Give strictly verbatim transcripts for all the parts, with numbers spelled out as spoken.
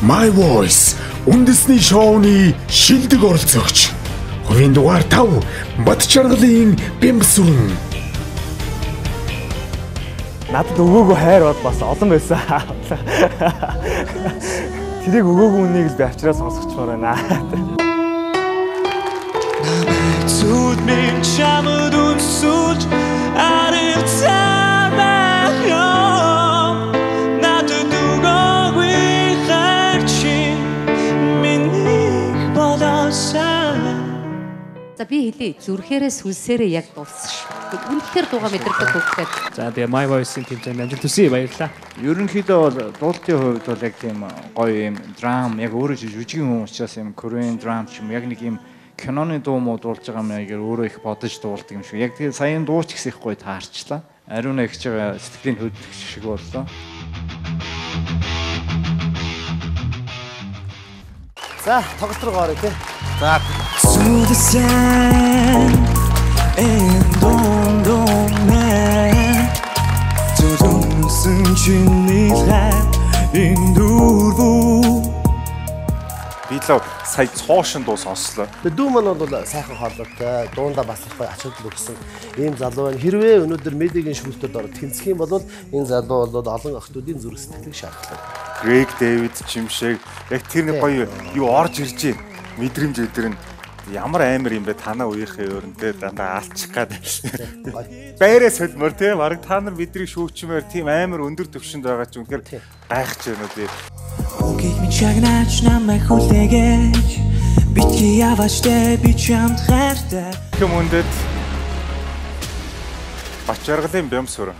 My Voice үндэсний шоуны шилдэг оролцогч. Хувийн дугаар тав Бат Жаргалын Бямбасүрэн. Надад өгөөгүй хайр бол бас олон байсан. Тэрийг өгөөгүй үнийг л би авчраа сонсгочмоор байна. Зүуд минь чамд үнсүүлж арилцаа юм. Надад өгөөгүй хайр чи миний болоосаа. За би хэлий зүрхээрээ сүлсээрээ яг дуулсан шүү. Үнэхээр дууга мэдэрдэг хөвгтэй. За тэгээ My Voice-ийн тэмцээнд амжилт хүсье, баярлалаа. Ерөнхийдөө бол дуулалтын хувьд бол яг тийм гоё юм драм яг өөрөө жижигхэн хүн учраас юм Korean drum ч юм яг нэг юм киноны дуу муу дуулж байгаа юм яагээр өөрөө их бодож дуулдаг юм шиг. Яг тэгээ саяын дууч гэсэн их гоё таарчлаа. Ариуна ихж байгаа сэтгэлийн хөдлөх шиг боллоо. За тоглолт руу гараа тий. За And don't don't man to don't sunshine in durvu Бидлээ сая цоошин дуу сонслоо. Тэгээ дүү маань бол сайхан хоолойтой, дуунда бас их гоё ачаалал өгсөн ийм залуу байна. Хэрвээ өнөөдөр медиагийн шүүлтүүд ороод тэнцэх юм бол энэ залуу бол олон охтуудын зүрх сэтгэлийг шаардлагатай. Грег Дэвид Чимшэг яг тэр нэг гоё юу орж ирж байна. Мэдрэмж өдөр нь ямар амар юм бэ танаа үеийнхээ өрөндөө дандаа алчих гад. Байраа солимор тийм баг та нар бидний шүүгчмээр тийм амар өндөр төвшөнд байгаа ч үнэхээр гайхаж байна уу би. Окей ми чагнаач намайг хүлээгэж битгий явааштай би чамд хайртай. Хүмүүндэд Бат Жаргалын Бямбасүрэн.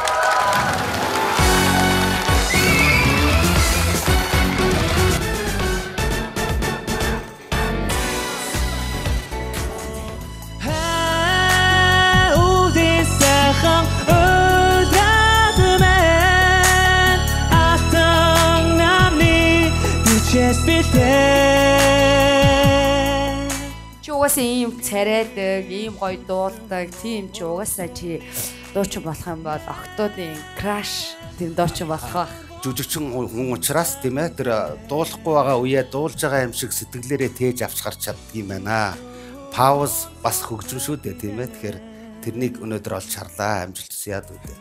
Чи угаасаа ийм царайдаг, ийм гоё дуулдаг, тийм чи угаасаа чи дуучин болох юм бол октоодын краш тийм дуучин болох байх. Жүжигчин хүн учраас тийм ээ тэр дуулахгүй байгаа үеэ дуулж байгаа юм шиг сэтгэлээрээ тээж авч гарч чаддаг юм байна. Пауз бас хөгжим шүү дээ тийм ээ. Тэгэхээр тэрнийг өнөөдөр олж харлаа. Амжилт хүсье яад үү.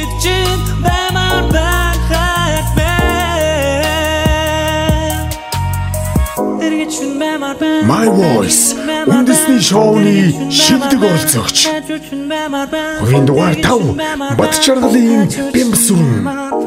My Voice үндэсний шоуны шилдэг оролцогч. Хувийн дугаар тав Бат Жаргалын Бямбасүрэн.